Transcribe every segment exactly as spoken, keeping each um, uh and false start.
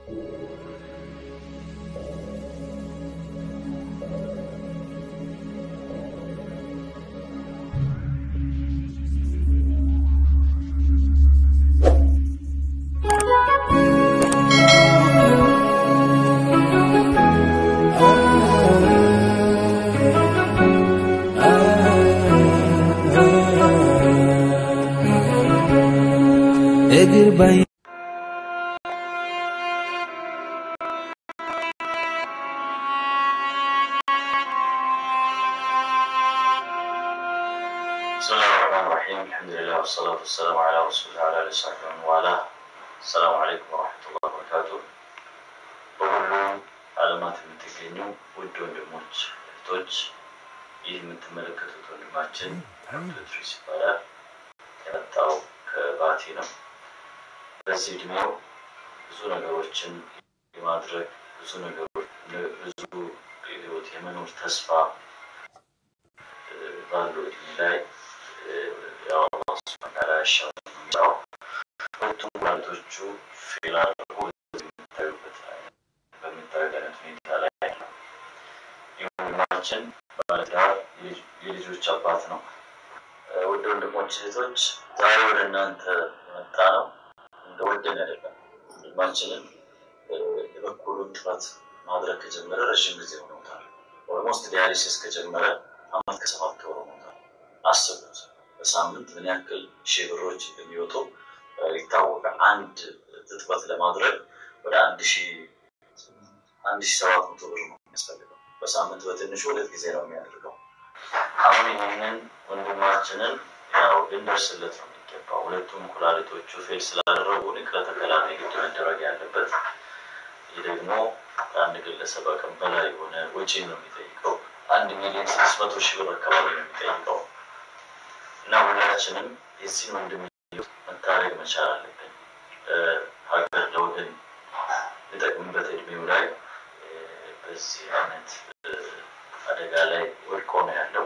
Edir bay Bismillahirrahmanirrahim. Alhamdulillah wassalatu wassalamu ala rasulillah wa ala alihi wa wala. Assalamu alaikum wa rahmatullahi wa barakatuh. በሁሉም ዓለማት የምትገኙ ውድ ወንድሞች እህቶች ይህ የምትመለከቱት ወንድማችን ቴዎድሮስ ይባላል። የመጣው ከባቲ ነው። በዚህ እድሜው ብዙ ነገሮችን የማድረግ ብዙ ነገሮች ብዙ ህይወት የመኖር ተስፋ ባለው እድሜ ላይ ያው አላህ ሱብሓነሁ ወተዓላ ያሻው ሁለቱም ባልቶቹ ፊላል በምታዩበት በምታዩበት ሁኔታ ላይ ነው። የወንድማችን ባለትዳር የልጆች አባት ነው። ውድ ወንድሞች እህቶች ዛሬ ወደ እናንተ መጣ ነው እንደወደን አይደለም። ወንድማችንን የበኩሉን ጥረት ማድረግ ከጀመረ ረጅም ጊዜ ሆኖታል። ኦልሞስት ዲያሊሲስ ከጀመረ አመት ከሰባት ወር ሆኖታል። አስቡት በሳምንት ምን ያክል ሺህ ብሮች እንደሚወጡ ይታወቃል። አንድ ጥጥበት ለማድረግ ወደ አንድ ሺህ አንድ ሺህ ሰባት መቶ ብር ነው የሚያስፈልገው። በሳምንት በትንሹ ሁለት ጊዜ ነው የሚያደርገው። አሁን ይሄንን ወንድማችንን ያው ልንደርስለት ነው የሚገባው። ሁለቱም ኩላሊቶቹ ፌል ስላደረጉ ንቅለ ተከላ ነው መደረግ ያለበት። ይህ ደግሞ አንድ ግለሰብ አቅም በላይ የሆነ ወጪ ነው የሚጠይቀው። አንድ ሚሊዮን ስድስት መቶ ሺህ ብር አካባቢ ነው የሚጠይቀው እና ሁላችንም የዚህ ወንድም መታረግ መቻል አለብን። ሀገር ለወገን ለጠቅምበት እድሜው ላይ በዚህ አይነት አደጋ ላይ ወድቆ ነው ያለው።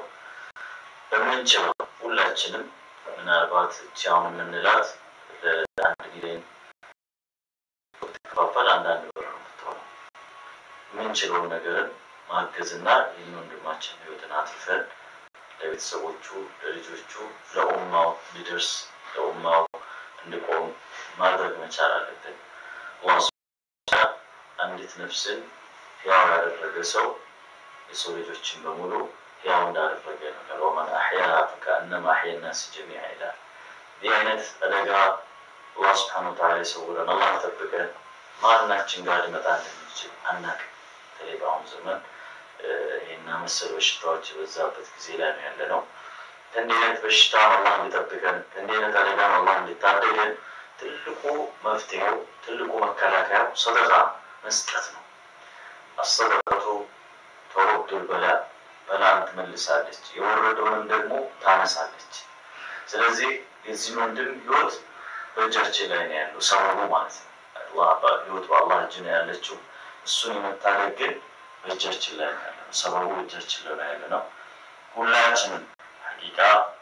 በምንችለው ሁላችንም ምናልባት ቻውን የምንላት ለአንድ ሚሊዮን ተከፋፈል አንዳንድ ብር ነው የምትሆነው። ምንችለው ነገርን ማገዝና ይህን ወንድማችን ህይወትን አትርፈን ለቤተሰቦቹ ለልጆቹ ለኡማው ሊደርስ ለኡማው እንዲቆም ማድረግ መቻል አለብን። አላህ ሱብሓነሁ አንዲት ነፍስን ያው ያደረገ ሰው የሰው ልጆችን በሙሉ ያው እንዳደረገ ነው። ወመን አህያ ፈከአነማ አህያ الناس جميعا ይላል። ይህ አይነት አደጋ አላህ ሱብሓነሁ ወተዓላ ይሰውረን። አላህ ይጠብቀን። ማናችን ጋር ሊመጣ እንደሚችል አናውቅም። በአሁኑ ዘመን ይሄና መሰል በሽታዎች በዛበት ጊዜ ላይ ነው ያለነው። እንዲህ አይነት በሽታ አላህ እንዲጠብቀን እንዲህ አይነት አደጋ አላህ እንዲታደገን ትልቁ መፍትሄው ትልቁ መከላከያው ሰደቃ መስጠት ነው። አሰደቃቱ ተወርዱ በላ በላን ትመልሳለች፣ የወረደውንም ደግሞ ታነሳለች። ስለዚህ የዚህ ወንድም ህይወት በእጃችን ላይ ነው ያለው ሰበቡ ማለት ነው። አላህ በህይወቱ አላህ እጅ ነው ያለችው። እሱን የመታደግ ግን በእጃችን ላይ ነው ያለው ሰበቡ በእጃችን ላይ ነው ያለው። ሁላችንም ሐቂቃ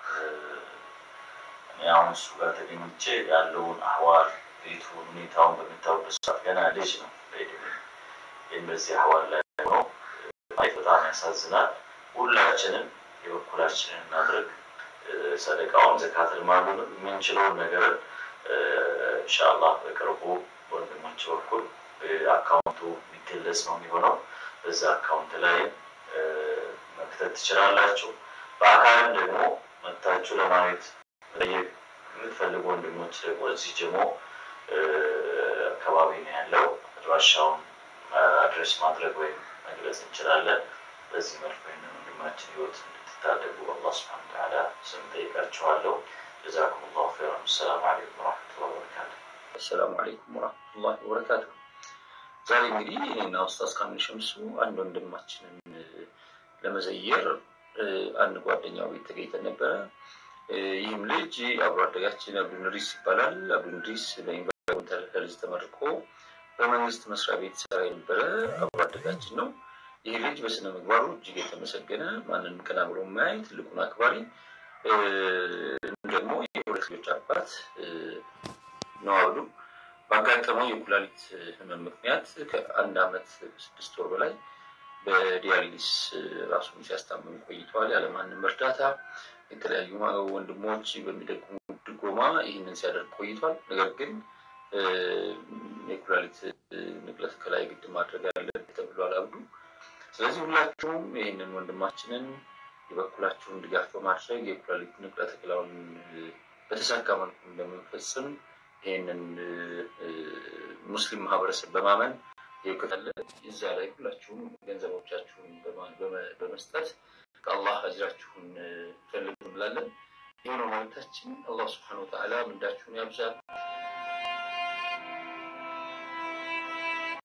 ያው እሱ ጋር ተገኝቼ ያለውን አህዋል ቤቱን ሁኔታውን በሚታወቅበት ሰዓት ገና ልጅ ነው በእድሜ በዚህ አህዋል ላይ ነው በጣም ያሳዝናል። ሁላችንም የበኩላችንን እናድርግ። ሰደቃውን ዘካተል ማሉን የምንችለውን ነገር ኢንሻአላህ በቅርቡ ወንድሞች በኩል አካውንቱ የሚገለጽ ነው የሚሆነው። በዛ አካውንት ላይ መክተት ትችላላችሁ። በአካልም ደግሞ መታችሁ ለማየት የምትፈልጉ ወንድሞች ደግሞ እዚህ ጀሞ አካባቢ ነው ያለው። አድራሻውን አድሬስ ማድረግ ወይም መግለጽ እንችላለን። በዚህ መልኩ ወንድማችን ህይወት እንድትታደጉ አላህ ሱብሓነሁ ወተዓላ ስም ጠይቃችኋለሁ። جزاكم الله خيرا. السلام عليكم ورحمة الله وبركاته. السلام عليكم ورحمة الله وبركاته. ዛሬ እንግዲህ እኔና ኡስታዝ ካሚል ሸምሱ አንድ ወንድማችንን ለመዘየር አንድ ጓደኛው ቤት ተገኝተን ነበር። ይህም ልጅ አብሮ አደጋችን አብዱል ነሪስ ይባላል። አብዱል ነሪስ በዩኒቨርሲቲ ኮሌጅ ተመርቆ በመንግስት መስሪያ ቤት ሰራ የነበረ አብሮ አደጋችን ነው። ይህ ልጅ በስነ ምግባሩ እጅግ የተመሰገነ ማንንም ቀና ብሎ ማይ ትልቁን አክባሪ ደግሞ የሁለት ልጆች አባት ነው። አብዱ ባጋጠመው የኩላሊት ህመም ምክንያት ከአንድ አመት ስድስት ወር በላይ በዲያሊሲስ ራሱን ሲያስታምም ቆይቷል። ያለማንም እርዳታ የተለያዩ ወንድሞች በሚደግሙ ድጎማ ይህንን ሲያደርግ ቆይቷል። ነገር ግን የኩላሊት ንቅለ ተከላ ግድ ማድረግ አለበት ተብሏል አብዱ። ስለዚህ ሁላችሁም ይህንን ወንድማችንን የበኩላችሁን ድጋፍ በማድረግ የኩላሊት ንቅለ ተከላውን በተሳካ መልኩ እንደምንፈጽም ይህንን ሙስሊም ማህበረሰብ በማመን ይከተለ እዛ ላይ ሁላችሁም ገንዘቦቻችሁን በመስጠት ከአላህ አጅራችሁን ፈልጉ ብላለን። ይሄ ነው ማለታችን። አላህ Subhanahu Wa Ta'ala ምንዳችሁን ያብዛል።